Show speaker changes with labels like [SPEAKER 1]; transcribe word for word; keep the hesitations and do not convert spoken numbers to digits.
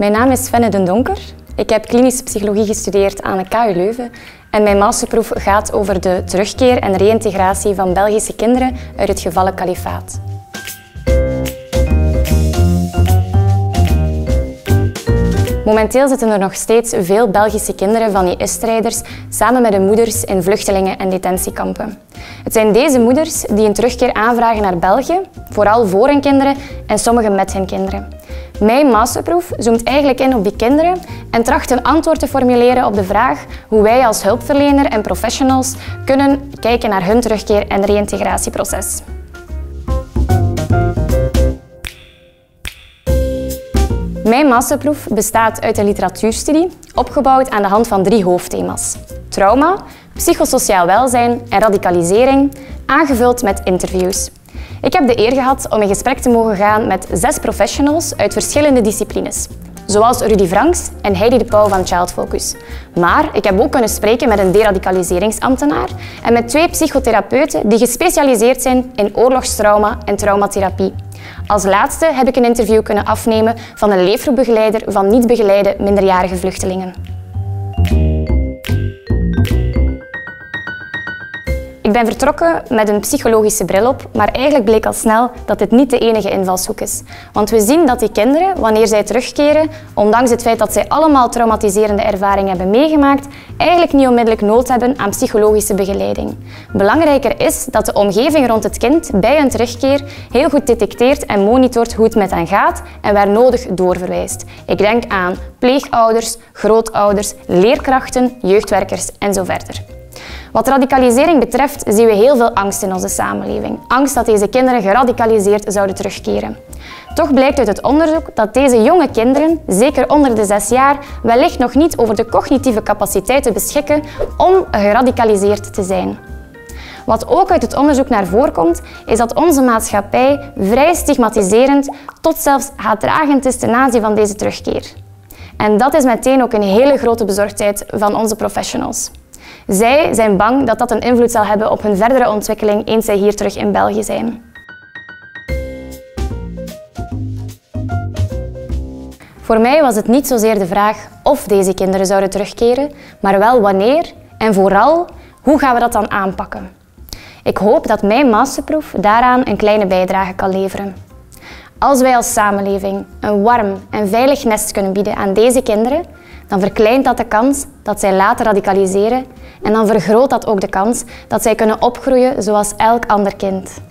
[SPEAKER 1] Mijn naam is Fenne Den Donker. Ik heb klinische psychologie gestudeerd aan de K U Leuven en mijn masterproef gaat over de terugkeer en reïntegratie van Belgische kinderen uit het gevallen kalifaat. Momenteel zitten er nog steeds veel Belgische kinderen van I S-strijders samen met hun moeders in vluchtelingen- en detentiekampen. Het zijn deze moeders die een terugkeer aanvragen naar België, vooral voor hun kinderen en sommigen met hun kinderen. Mijn masterproef zoomt eigenlijk in op die kinderen en tracht een antwoord te formuleren op de vraag hoe wij als hulpverlener en professionals kunnen kijken naar hun terugkeer- en reïntegratieproces. Mijn masterproef bestaat uit een literatuurstudie, opgebouwd aan de hand van drie hoofdthema's. Trauma, psychosociaal welzijn en radicalisering, aangevuld met interviews. Ik heb de eer gehad om in gesprek te mogen gaan met zes professionals uit verschillende disciplines, zoals Rudy Franks en Heidi de Pauw van Child Focus. Maar ik heb ook kunnen spreken met een deradicaliseringsambtenaar en met twee psychotherapeuten die gespecialiseerd zijn in oorlogstrauma en traumatherapie. Als laatste heb ik een interview kunnen afnemen van een leefgroepbegeleider van niet begeleide minderjarige vluchtelingen. Ik ben vertrokken met een psychologische bril op, maar eigenlijk bleek al snel dat dit niet de enige invalshoek is. Want we zien dat die kinderen, wanneer zij terugkeren, ondanks het feit dat zij allemaal traumatiserende ervaringen hebben meegemaakt, eigenlijk niet onmiddellijk nood hebben aan psychologische begeleiding. Belangrijker is dat de omgeving rond het kind bij hun terugkeer heel goed detecteert en monitort hoe het met hen gaat en waar nodig doorverwijst. Ik denk aan pleegouders, grootouders, leerkrachten, jeugdwerkers en zo verder. Wat radicalisering betreft zien we heel veel angst in onze samenleving. Angst dat deze kinderen geradicaliseerd zouden terugkeren. Toch blijkt uit het onderzoek dat deze jonge kinderen, zeker onder de zes jaar, wellicht nog niet over de cognitieve capaciteiten beschikken om geradicaliseerd te zijn. Wat ook uit het onderzoek naar voren komt, is dat onze maatschappij vrij stigmatiserend tot zelfs haatdragend is ten aanzien van deze terugkeer. En dat is meteen ook een hele grote bezorgdheid van onze professionals. Zij zijn bang dat dat een invloed zal hebben op hun verdere ontwikkeling eens zij hier terug in België zijn. Voor mij was het niet zozeer de vraag of deze kinderen zouden terugkeren, maar wel wanneer en vooral hoe gaan we dat dan aanpakken. Ik hoop dat mijn masterproef daaraan een kleine bijdrage kan leveren. Als wij als samenleving een warm en veilig nest kunnen bieden aan deze kinderen, dan verkleint dat de kans dat zij later radicaliseren en dan vergroot dat ook de kans dat zij kunnen opgroeien zoals elk ander kind.